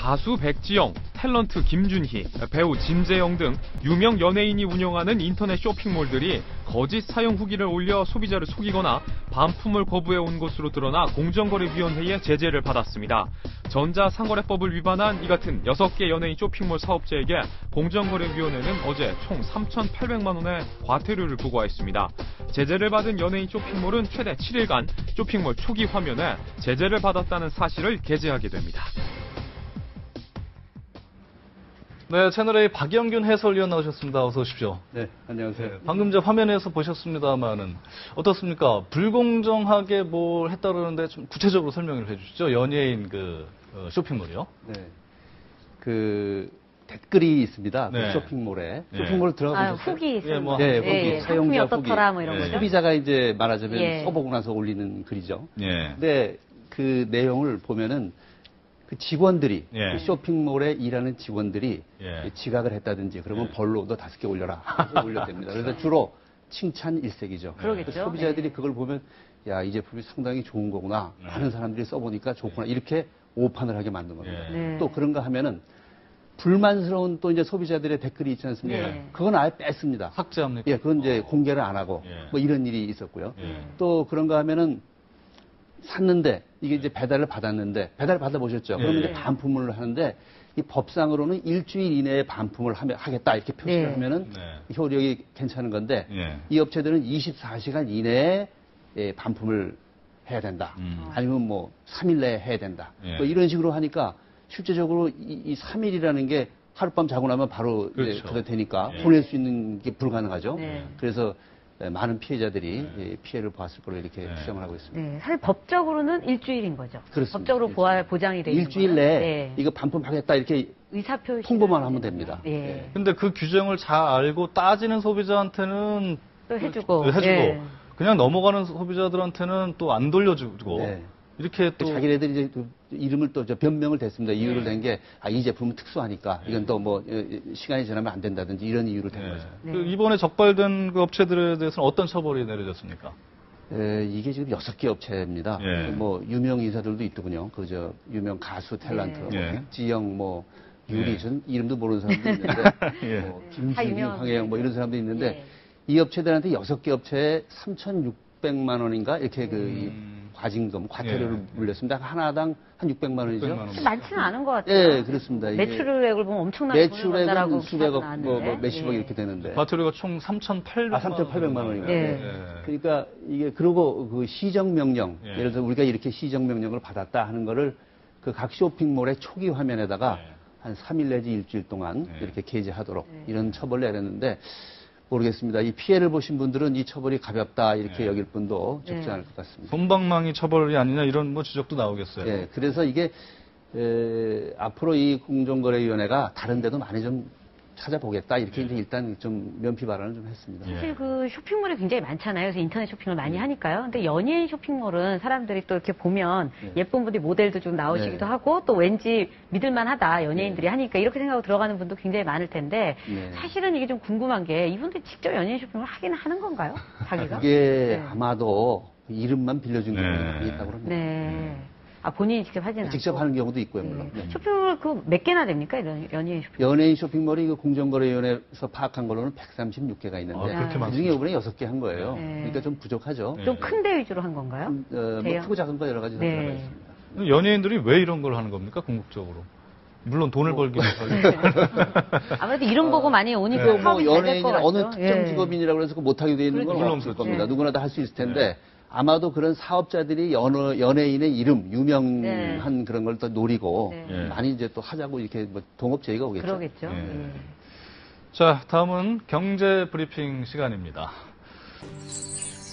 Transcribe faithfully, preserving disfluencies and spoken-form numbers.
가수 백지영, 탤런트 김준희, 배우 진재영 등 유명 연예인이 운영하는 인터넷 쇼핑몰들이 거짓 사용 후기를 올려 소비자를 속이거나 반품을 거부해온 것으로 드러나 공정거래위원회의 제재를 받았습니다. 전자상거래법을 위반한 이 같은 여섯 개 연예인 쇼핑몰 사업자에게 공정거래위원회는 어제 총 삼천팔백만 원의 과태료를 부과했습니다. 제재를 받은 연예인 쇼핑몰은 최대 칠 일간 쇼핑몰 초기 화면에 제재를 받았다는 사실을 게재하게 됩니다. 네, 채널A 박영균 해설위원 나오셨습니다. 어서 오십시오. 네, 안녕하세요. 네, 방금 저 화면에서 보셨습니다만은 어떻습니까? 불공정하게 뭘 했다 그러는데 좀 구체적으로 설명을 해주시죠. 연예인 그 어, 쇼핑몰이요. 네, 그 댓글이 있습니다. 네. 그 쇼핑몰에 네. 쇼핑몰 들어가 아, 보셨어요? 후기 예, 뭐, 네, 예, 후기 예. 사용자 상품이 후기. 어떻더라 뭐 이런 예. 거죠. 소비자가 이제 말하자면 예. 써보고 나서 올리는 글이죠. 예. 근데 그 내용을 보면은 그 직원들이 예. 그 쇼핑몰에 일하는 직원들이 예. 지각을 했다든지 그러면 예. 벌로 너 다섯 개 올려라 해서 올려댑니다. 그래서 주로 칭찬 일색이죠. 그러겠죠. 소비자들이 예. 그걸 보면 야, 이 제품이 상당히 좋은 거구나. 네. 많은 사람들이 써보니까 좋구나. 이렇게 오판을 하게 만든 겁니다. 예. 네. 또 그런가 하면은 불만스러운 또 이제 소비자들의 댓글이 있지 않습니까? 네. 그건 아예 뺐습니다. 삭제합니까? 예, 그건 이제 공개를 안 하고 예. 뭐 이런 일이 있었고요. 예. 또 그런가 하면은 샀는데 이게 이제 배달을 받았는데 배달 받아보셨죠? 그러면 예. 이제 반품을 하는데 이 법상으로는 일주일 이내에 반품을 하며, 하겠다 이렇게 표시를 네. 하면은 네. 효력이 괜찮은 건데 예. 이 업체들은 이십사 시간 이내에 예, 반품을 해야 된다. 음. 아니면 뭐 삼 일 내에 해야 된다. 예. 뭐 이런 식으로 하니까 실제적으로 이, 이 삼 일이라는 게 하룻밤 자고 나면 바로 이제 그렇죠. 그거 되니까 예. 보낼 수 있는 게 불가능하죠. 네. 그래서 많은 피해자들이 예, 피해를 보았을 거로 이렇게 네. 추정을 하고 있습니다. 네, 사실 법적으로는 일주일인 거죠. 그렇습니다. 법적으로 보아, 보장이 되는 일주일 거예요. 내에 네. 이거 반품하겠다 이렇게 의사표시 통보만 하면 됩니다. 예. 예. 근데 그 규정을 잘 알고 따지는 소비자한테는 또 해주고. 그, 해주고 예. 그냥 넘어가는 소비자들한테는 또 안 돌려주고 네. 이렇게 또 자기네들이 이제 또 이름을 또 저 변명을 댔습니다. 이유를 네. 낸 게, 아, 이 제품은 특수하니까, 이건 또 뭐, 시간이 지나면 안 된다든지 이런 이유로 된 네. 거죠. 네. 그 이번에 적발된 그 업체들에 대해서는 어떤 처벌이 내려졌습니까? 에, 이게 지금 여섯 개 업체입니다. 예. 뭐, 유명 인사들도 있더군요. 그, 저, 유명 가수, 탤런트, 뭐 예. 백지영, 뭐, 유리, 예. 전 이름도 모르는 사람도 있는데, 예. 뭐, 다 김준희, 유명한 황혜영, 뭐 이런 분들이죠. 사람도 있는데, 예. 이 업체들한테 여섯 개 업체에 삼천육백만 원인가? 이렇게 그, 이 음. 과징금, 과태료를 예. 물렸습니다. 하나당 한 육백만 원이죠. 육백만 원. 좀 많지는 않은 것 같아요. 예, 그렇습니다. 이게 매출액을 보면 엄청나게 돈을 번다라고 매출액은 수백억, 뭐, 나왔는데. 뭐 몇십억 예. 이렇게 되는데. 과태료가 총 삼천팔백만 아, 삼천팔백만 원인가요? 예. 그러니까 이게 그러고 그 시정 명령, 예. 예를 들어 우리가 이렇게 시정 명령을 받았다 하는 거를 그 각 쇼핑몰의 초기 화면에다가 예. 한 삼 일 내지 일주일 동안 예. 이렇게 게재하도록 예. 이런 처벌을 내렸는데 모르겠습니다. 이 피해를 보신 분들은 이 처벌이 가볍다 이렇게 예. 여길 분도 적지 예. 않을 것 같습니다. 솜방망이 처벌이 아니냐 이런 뭐 지적도 나오겠어요. 예, 그래서 이게 에, 앞으로 이 공정거래위원회가 다른 데도 많이 좀 찾아보겠다 이렇게 이제 일단 좀 면피 발언을 좀 했습니다. 예. 사실 그 쇼핑몰이 굉장히 많잖아요. 그래서 인터넷 쇼핑을 많이 하니까요. 근데 연예인 쇼핑몰은 사람들이 또 이렇게 보면 네. 예쁜 분들이 모델도 좀 나오시기도 네. 하고 또 왠지 믿을만하다 연예인들이 네. 하니까 이렇게 생각하고 들어가는 분도 굉장히 많을 텐데 네. 사실은 이게 좀 궁금한 게 이분들이 직접 연예인 쇼핑을 하긴 하는 건가요? 자기가? 이게 네. 아마도 이름만 빌려준 네. 경우가 많이 있다고 합니다. 네. 아 본인이 직접 하지는 않고. 직접 하는 경우도 있고요, 물론. 네. 네. 쇼핑몰 그 몇 개나 됩니까? 이런 연예인 쇼핑몰. 연예인 쇼핑몰이 그 공정거래위원회에서 파악한 걸로는 백삼십육 개가 있는데 아, 그렇게 그 중에 이번에 여섯 개 한 거예요. 네. 그러니까 좀 부족하죠. 네. 좀 큰 데 위주로 한 건가요? 음, 어, 뭐 대형? 크고 작은 거 여러 가지 네. 들어가 있습니다. 연예인들이 왜 이런 걸 하는 겁니까 궁극적으로? 물론 돈을 뭐. 벌기 위해서. 아무래도 이름 보고 많이 오니까 그 뭐 사업이 잘 될 것 연예인이나 같죠. 어느 특정 예. 직업인이라고 해서 그 못하게 돼 있는 건 그렇죠. 없을 물론 겁니다. 그렇죠. 누구나 다 할 수 있을 텐데 아마도 그런 사업자들이 연어, 연예인의 이름, 유명한 네. 그런 걸 더 노리고 네. 예. 많이 이제 또 하자고 이렇게 뭐 동업제의가 오겠죠. 그러겠죠. 예. 예. 자, 다음은 경제 브리핑 시간입니다.